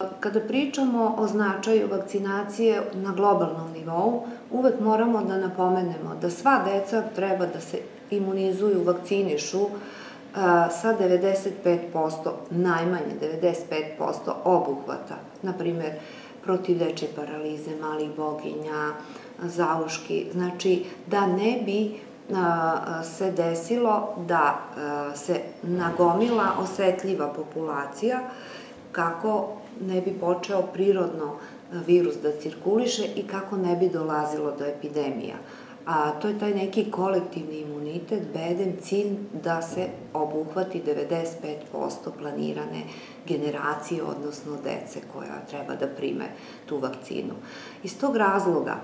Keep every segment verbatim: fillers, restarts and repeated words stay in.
Kada pričamo o značaju vakcinacije na globalnom nivou, uvek moramo da napomenemo da sva deca treba da se imunizuju, vakcinišu sa devedeset pet posto, najmanje devedeset pet posto obuhvata, na primer protiv dečje paralize, malih boginja, zauški, znači da ne bi se desilo da se nagomila osetljiva populacija kako ne bi počeo prirodno virus da cirkuliše i kako ne bi dolazilo do epidemija. A to je taj neki kolektivni imunitet, beden cilj da se obuhvati devedeset pet posto planirane generacije, odnosno dece koja treba da prime tu vakcinu. Iz tog razloga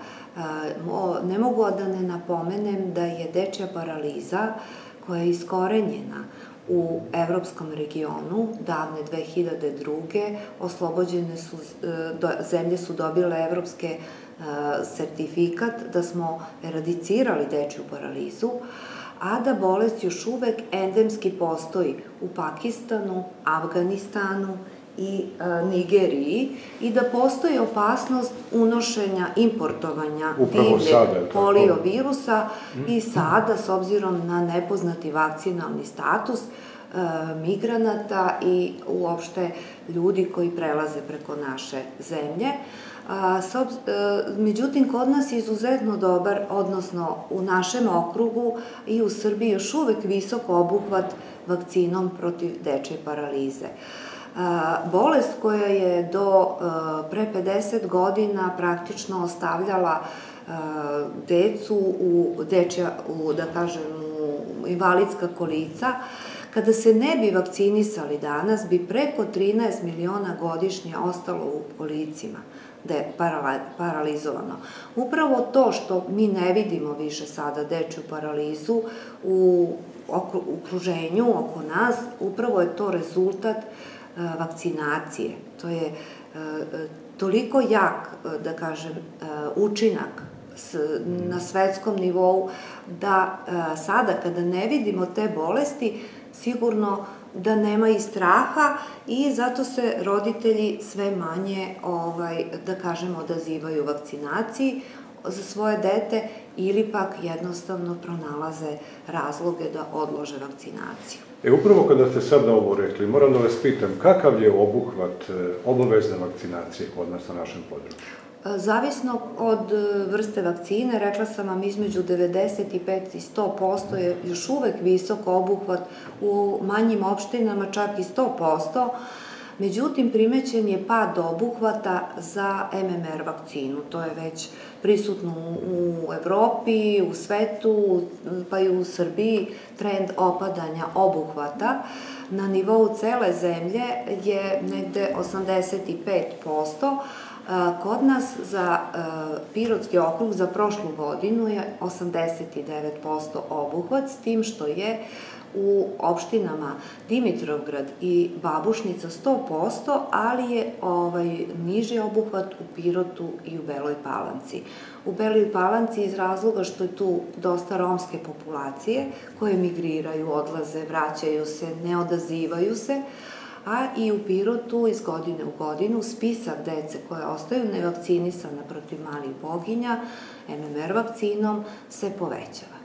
ne mogu da ne napomenem da je dečja paraliza koja je iskorenjena u evropskom regionu, davne dve hiljade druge. oslobođene su, zemlje su dobile evropske sertifikat da smo eradicirali dečju paralizu, a da bolest još uvek endemski postoji u Pakistanu, Avganistanu i Nigeriji i da postoji opasnost unošenja, importovanja divljeg poliovirusa i sada, s obzirom na nepoznati vakcinalni status migranata i uopšte ljudi koji prelaze preko naše zemlje. Međutim, kod nas je izuzetno dobar, odnosno u našem okrugu i u Srbiji još uvek visok obuhvat vakcinom protiv dečje paralize. Bolest koja je do pre pedeset godina praktično ostavljala decu u dečja, da kažem, u invalidska kolica, kada se ne bi vakcinisali danas, bi preko trinaest miliona godišnje ostalo u kolicima, da je paralizovano. Upravo to što mi ne vidimo više sada dečju paralizu u okruženju oko nas, upravo je to rezultat vakcinacije. To je toliko jak, da kažem, učinak na svetskom nivou da sada kada ne vidimo te bolesti, sigurno da nema i straha i zato se roditelji sve manje, da kažem, odazivaju vakcinaciji za svoje dete ili pak jednostavno pronalaze razloge da odlože vakcinaciju. E, upravo kada ste sad na ovo rekli, moram da vas pitam, kakav je obuhvat obavezne vakcinacije kod nas na našem području? Zavisno od vrste vakcine, rekla sam vam, između devedeset pet i sto posto je još uvek visok obuhvat, u manjim opštinama čak i sto posto, međutim primećen je pad obuhvata za em em er vakcinu. To je već prisutno u Evropi, u svetu, pa i u Srbiji, trend opadanja obuhvata. Na nivou cele zemlje je negde osamdeset pet posto, kod nas za Pirotski okrug za prošlu godinu je osamdeset devet posto obuhvat, s tim što je u opštinama Dimitrovgrad i Babušnica sto posto, ali je niži obuhvat u Pirotu i u Beloj Palanci. U Beloj Palanci iz razloga što je tu dosta romske populacije koje migriraju, odlaze, vraćaju se, ne odazivaju se, a i u Pirotu iz godine u godinu spisak dece koje ostaju nevakcinisana protiv malih boginja em em er vakcinom se povećava.